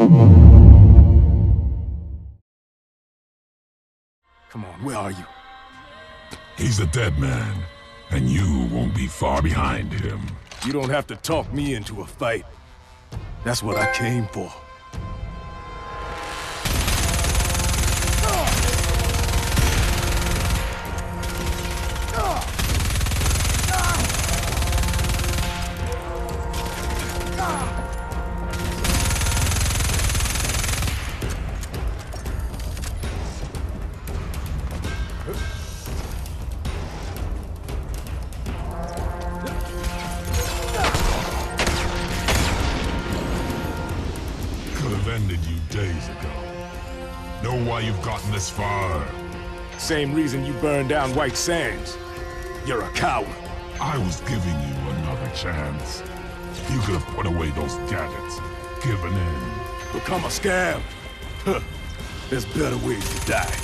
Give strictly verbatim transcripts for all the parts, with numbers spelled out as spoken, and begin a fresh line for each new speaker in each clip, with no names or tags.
Come on, where are you?
He's a dead man, and you won't be far behind him.
You don't have to talk me into a fight. That's what I came for.
Ended you days ago. Know why you've gotten this far?
Same reason you burned down White Sands. You're a coward.
I was giving you another chance. You could have put away those gadgets, given in.
Become a scab? Huh. There's better ways to die.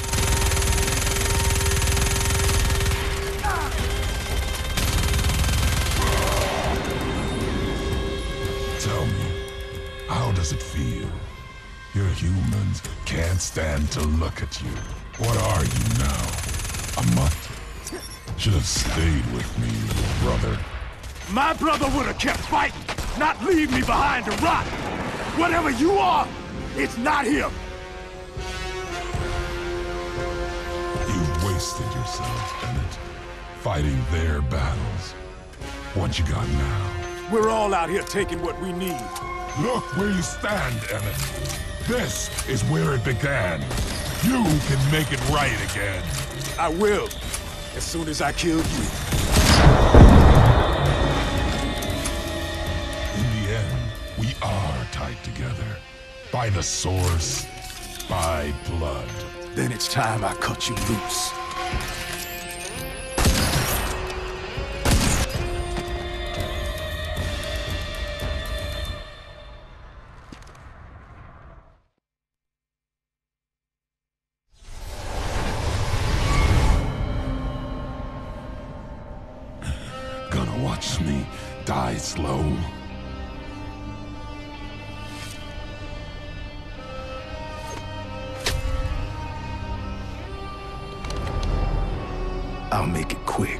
Tell me, how does it feel? Your humans can't stand to look at you. What are you now? A mutt? Should have stayed with me, little brother.
My brother would have kept fighting, not leave me behind to rot. Whatever you are, it's not him.
You've wasted yourself, Bennett, fighting their battles. What you got now?
We're all out here taking what we need.
Look where you stand, Emmett. This is where it began. You can make it right again.
I will, as soon as I kill you.
In the end, we are tied together. By the source, by blood.
Then it's time I cut you loose.
Watch me die slow.
I'll make it quick.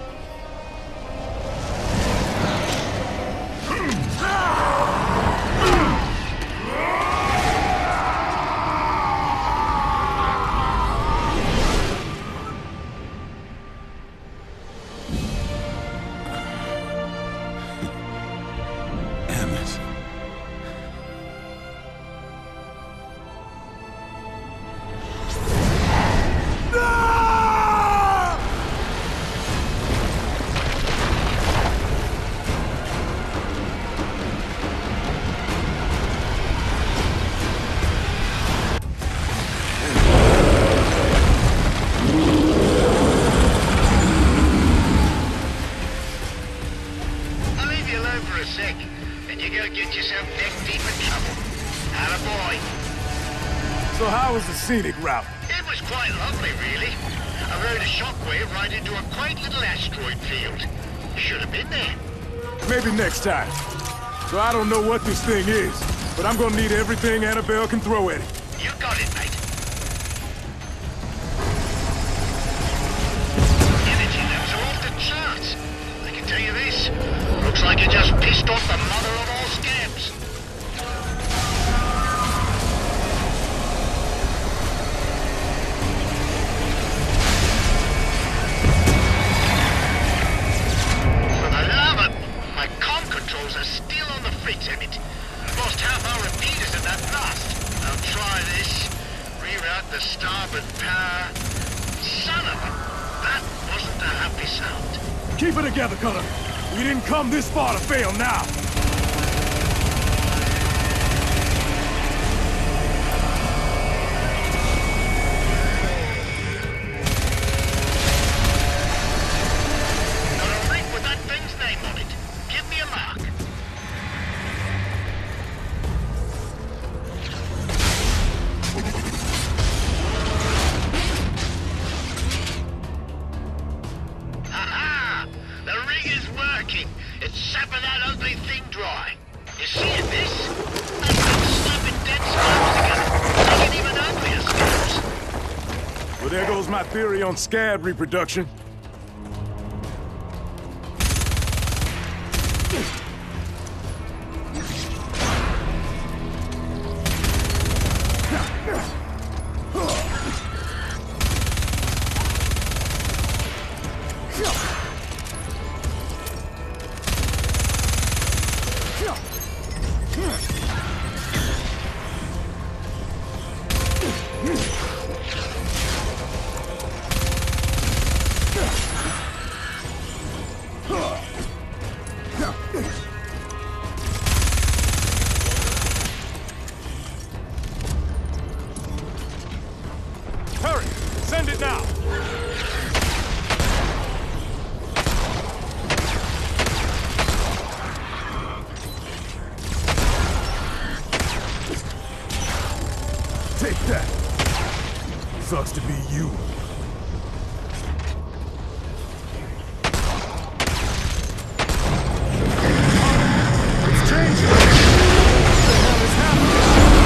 So how was the scenic route?
It was quite lovely, really. I rode a shockwave right into a quaint little asteroid field. Should have been there.
Maybe next time. So I don't know what this thing is, but I'm gonna need everything Annabelle can throw at it.
You got it, mate. Energy levels are off the charts. I can tell you this. Looks like you just pissed off the mother of all scabs. Are still on the fritz, Emmett. Lost half our repeaters in that blast. Now try this. Reroute the starboard power. Son of a... That wasn't a happy sound.
Keep it together, Cutter. We didn't come this far to fail now.
Got a ring with that thing's name on it. Give me a mark. Aha! The ring is working. It's sapping that ugly thing dry. You see it, this? That thing's stopping dead
goes my theory on scab reproduction. Hurry! Send it now! Take that! Sucks to be you. It's changing! What the hell is happening?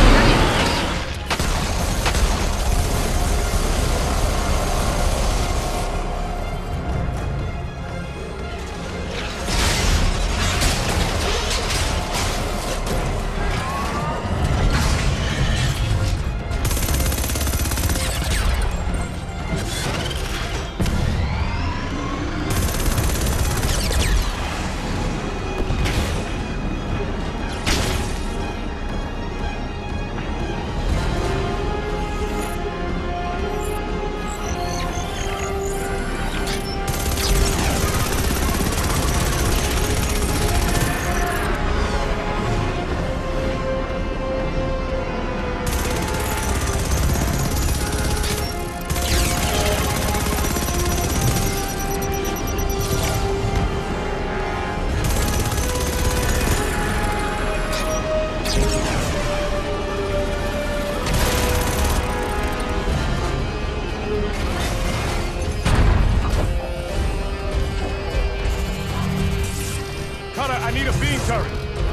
I need a beam turret.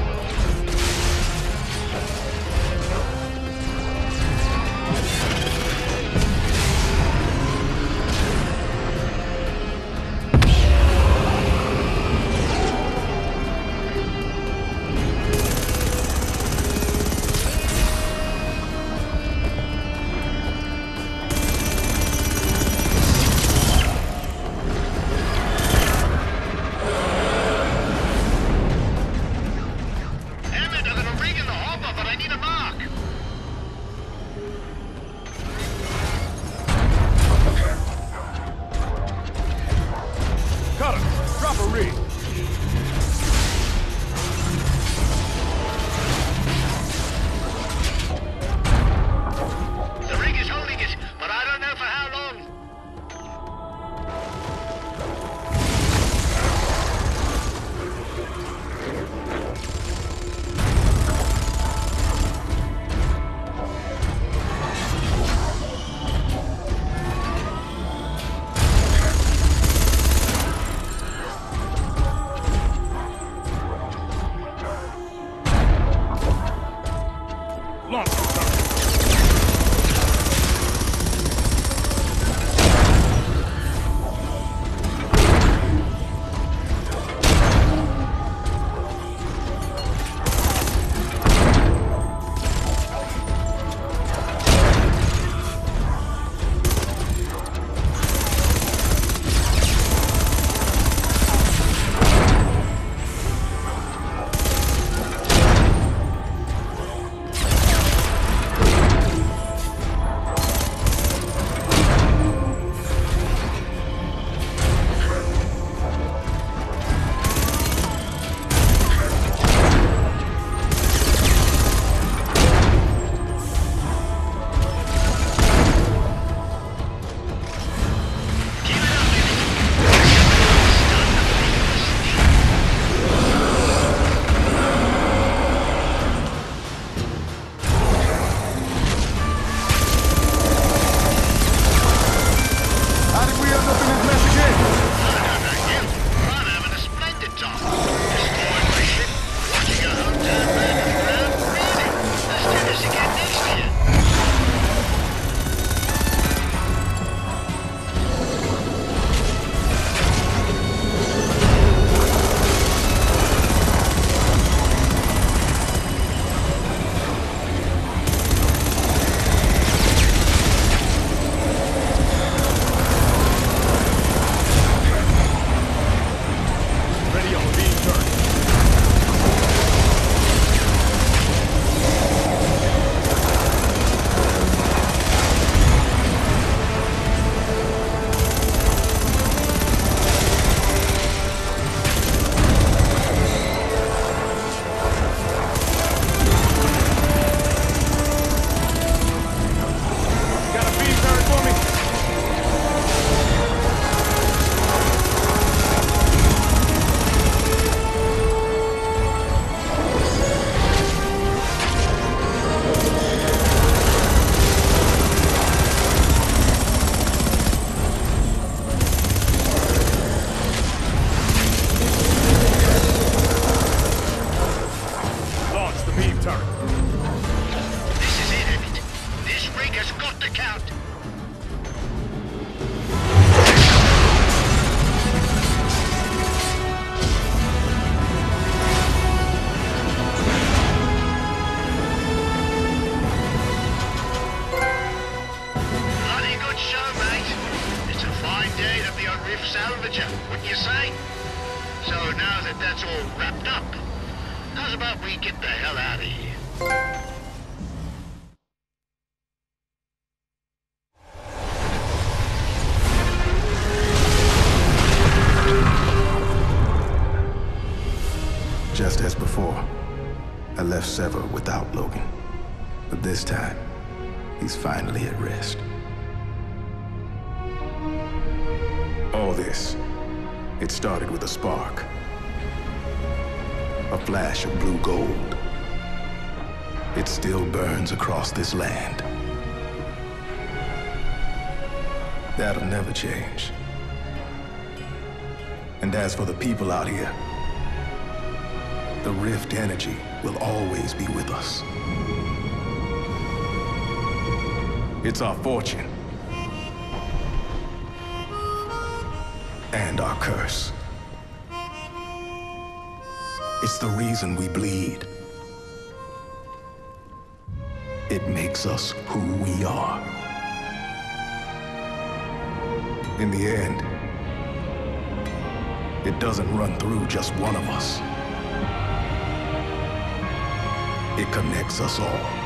Drop a rig.
The rig is holding it, but I don't know for how long.
Launch the turret.
the count. Bloody good show, mate. It's a fine day to be a reef salvager, wouldn't you say? So now that that's all wrapped up, how's about we get the hell out of here?
Just as before, I left Sever without Logan. But this time, he's finally at rest. All this, it started with a spark. A flash of blue gold. It still burns across this land. That'll never change. And as for the people out here, the Rift energy will always be with us. It's our fortune. And our curse. It's the reason we bleed. It makes us who we are. In the end, it doesn't run through just one of us. It connects us all.